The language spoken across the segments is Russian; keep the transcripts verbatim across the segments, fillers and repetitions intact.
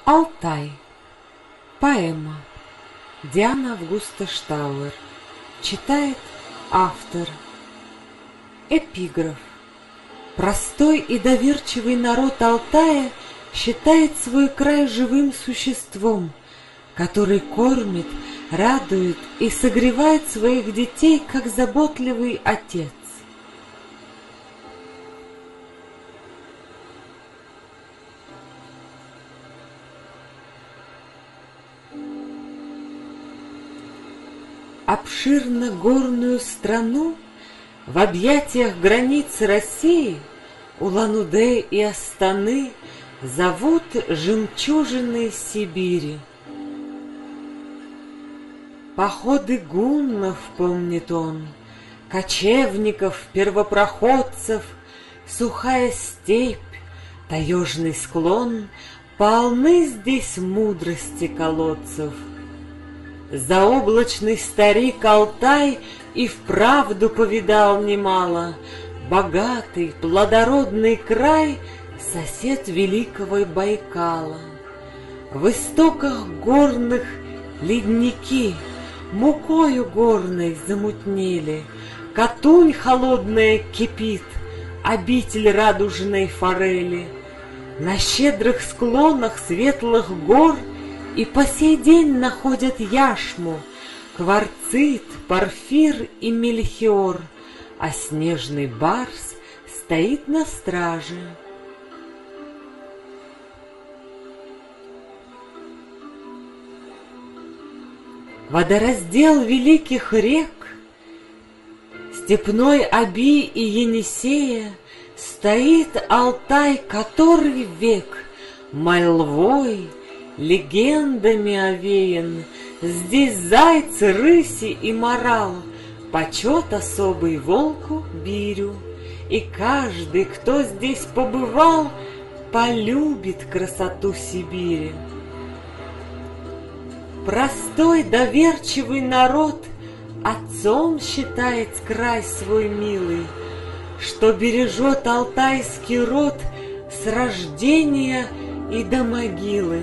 Алтай. Поэма. Диана Августа Штауэр. Читает автор. Эпиграф. Простой и доверчивый народ Алтая считает свой край живым существом, который кормит, радует и согревает своих детей, как заботливый отец. Обширно-горную страну в объятиях границ России Улан-Удэ и Астаны зовут жемчужиной Сибири. Походы гуннов помнит он, кочевников, первопроходцев, сухая степь, таежный склон, полны здесь мудрости колодцев. Заоблачный старик Алтай и вправду повидал немало, богатый, плодородный край, сосед великого Байкала. В истоках горных ледники мукою горной замутнели, Катунь холодная кипит, обитель радужной форели. На щедрых склонах светлых гор и по сей день находят яшму, кварцит, порфир и мельхиор, а снежный барс стоит на страже. Водораздел великих рек, степной Оби и Енисея, стоит Алтай который век, мольвой, легендами овеян. Здесь зайцы, рыси и морал, почет особый волку бирю. И каждый, кто здесь побывал, полюбит красоту Сибири. Простой доверчивый народ отцом считает край свой милый, что бережет алтайский род с рождения и до могилы.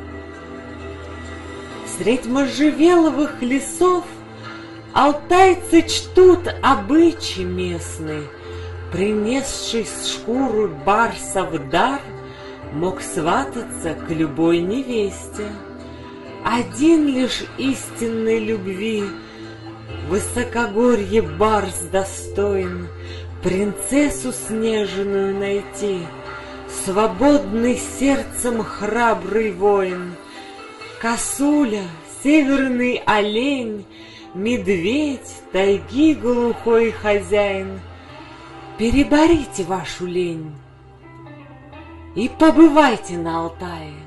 Средь можжевеловых лесов алтайцы чтут обычай местный. Принесший шкуру барса в дар, мог свататься к любой невесте. Один лишь истинной любви высокогорье барс достоин, принцессу снежную найти, свободный сердцем храбрый воин. Косуля, северный олень, медведь, тайги глухой хозяин, переборите вашу лень и побывайте на Алтае.